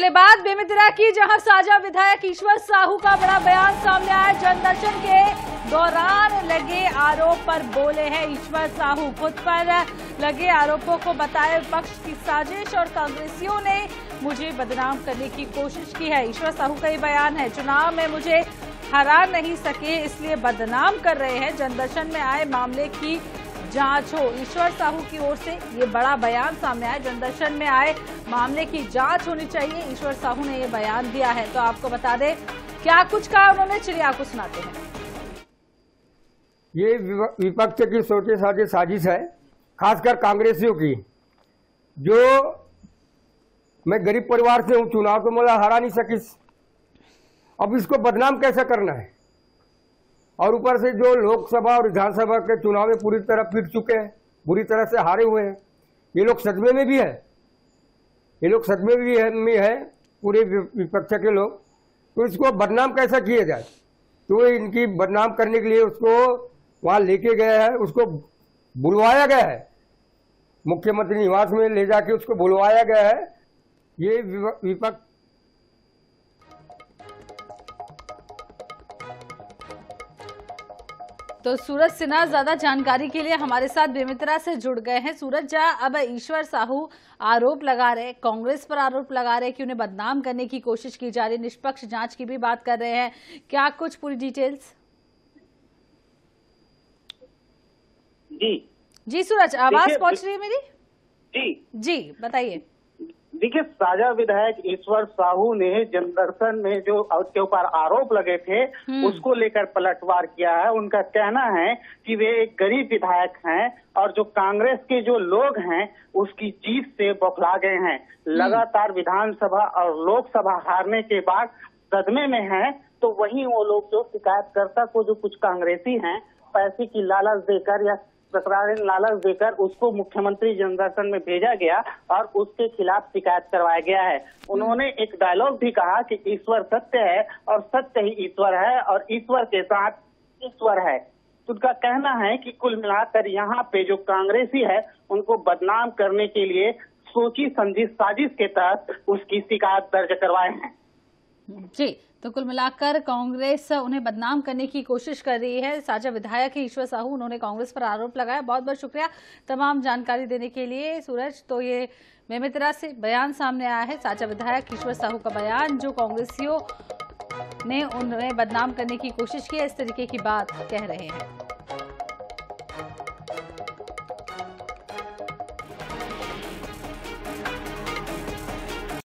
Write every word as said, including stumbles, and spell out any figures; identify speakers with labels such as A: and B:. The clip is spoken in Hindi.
A: पहले बात बेमितरा की, जहां साझा विधायक ईश्वर साहू का बड़ा बयान सामने आया। जनदर्शन के दौरान लगे आरोप पर बोले हैं ईश्वर साहू। खुद पर लगे आरोपों को बताया विपक्ष की साजिश और कांग्रेसियों ने मुझे बदनाम करने की कोशिश की है। ईश्वर साहू का ये बयान है, चुनाव में मुझे हरा नहीं सके इसलिए बदनाम कर रहे हैं। जनदर्शन में आए मामले की जांच हो, ईश्वर साहू की ओर से ये बड़ा बयान सामने आया। जनदर्शन में आए मामले की जांच होनी चाहिए, ईश्वर साहू ने ये बयान दिया है। तो आपको बता दें क्या कुछ कहा उन्होंने, चलिए आपको सुनाते हैं।
B: ये विपक्ष की सोचे साझे साजिश है, खासकर कांग्रेसियों की। जो मैं गरीब परिवार से हूं, चुनाव तो मुझे हरा नहीं सकी, अब इसको बदनाम कैसे करना है। और ऊपर से जो लोकसभा और विधानसभा के चुनाव में पूरी तरह पीट चुके हैं, बुरी तरह से हारे हुए हैं, ये लोग सदमे में भी है, ये लोग सदमे में भी है, में है पूरे विपक्ष के लोग। तो इसको बदनाम कैसा किया जाए, तो इनकी बदनाम करने के लिए उसको वहां लेके गए हैं, उसको बुलवाया गया है, मुख्यमंत्री निवास में ले जाके उसको बुलवाया गया है। ये विपक्ष
A: तो सूरज सिन्हा ज्यादा जानकारी के लिए हमारे साथ बेमितरा से जुड़ गए हैं। सूरज जा, अब ईश्वर साहू आरोप लगा रहे, कांग्रेस पर आरोप लगा रहे कि उन्हें बदनाम करने की कोशिश की जा रही, निष्पक्ष जांच की भी बात कर रहे हैं, क्या कुछ पूरी डिटेल्स?
C: जी
A: जी सूरज, आवाज पहुंच रही है मेरी?
C: जी
A: जी बताइए।
C: देखिए, साझा विधायक ईश्वर साहू ने जनदर्शन में जो उसके ऊपर आरोप लगे थे उसको लेकर पलटवार किया है। उनका कहना है कि वे एक गरीब विधायक हैं और जो कांग्रेस के जो लोग हैं उसकी जीत से बौखला गए हैं। लगातार विधानसभा और लोकसभा हारने के बाद सदमे में हैं। तो वहीं वो लोग जो शिकायतकर्ता को जो कुछ कांग्रेसी हैं पैसे की लालच देकर या तकरारें लालच देकर उसको मुख्यमंत्री जनदर्शन में भेजा गया और उसके खिलाफ शिकायत करवाया गया है। उन्होंने एक डायलॉग भी कहा कि ईश्वर सत्य है और सत्य ही ईश्वर है और ईश्वर के साथ ईश्वर है। उनका कहना है कि कुल मिलाकर यहाँ पे जो कांग्रेसी है उनको बदनाम करने के लिए सोची समझी साजिश के तहत उसकी शिकायत दर्ज करवाए हैं।
A: जी, तो कुल मिलाकर कांग्रेस उन्हें बदनाम करने की कोशिश कर रही है। साझा विधायक है ईश्वर साहू, उन्होंने कांग्रेस पर आरोप लगाया। बहुत बहुत शुक्रिया तमाम जानकारी देने के लिए सूरज। तो ये बेमितरा से बयान सामने आया है, साझा विधायक ईश्वर साहू का बयान, जो कांग्रेसियों ने उन्हें बदनाम करने की कोशिश की है, इस तरीके की बात कह रहे हैं।